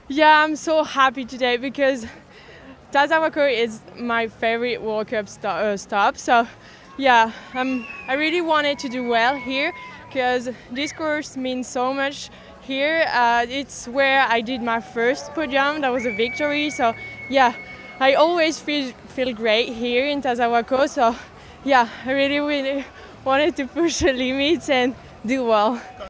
Yeah, I'm so happy today because Tazawako is my favorite World Cup stop. So yeah, I really wanted to do well here because this course means so much here. It's where I did my first podium. That was a victory. So yeah, I always feel great here in Tazawako. So yeah, I really wanted to push the limits and do well.